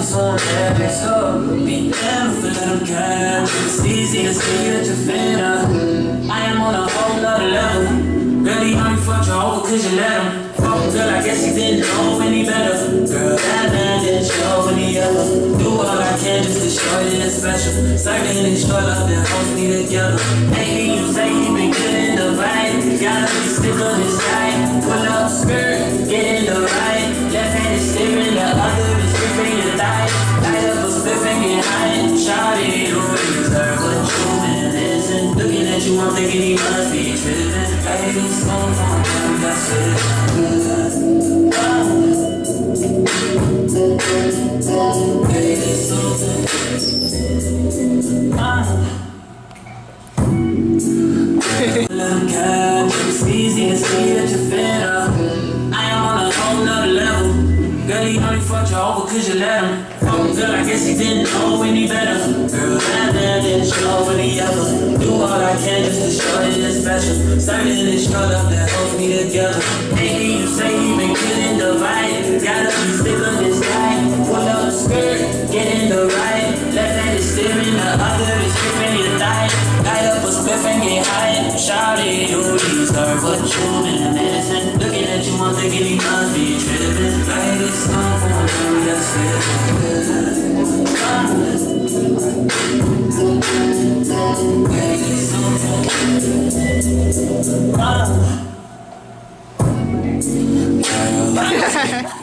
always on every score. Be never for them kind. It's easy to see that you're finna. I am on a whole nother level. Really only fucked you over cause you let him. Fuck girl, I guess he didn't know any better. Girl, that man didn't show any other. Do all I can just to show it is special. Certain and short up that holds me together. Maybe you say you been good in the right. Gotta be stick on his side. Pull up skirt, get in the right. Left hand is steering, the other is gripping your thigh. Light up a spliff and get high. Shawty, you deserve what you been missing. Looking at you, I'm thinking he must be tripping. Hey, this song on him, that's it. Hey, this song it's easy to see that you're fed up. I am on a whole nother level. Girl, he only fucked you over cause you let him. Fuck girl, I guess he didn't know any better. Girl, that man didn't show any other. Do all I can just to show it is special. Certain is short up that holds me together. Maybe you say you been getting the right. Gotta be still on this guy. Pull up a skirt, get in the right. Left hand is steering, the other is gripping your thigh. Light up a spliff and get high. Shawty, you deserve what you've been missing. Looking at you, I'm thinking he must be tripping. Like this song for him, that's it. Girl,